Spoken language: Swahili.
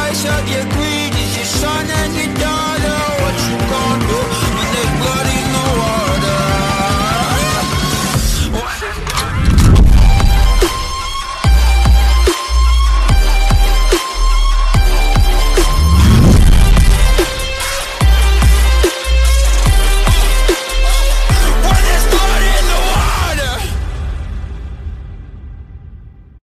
price of your greed is your son and your daughter.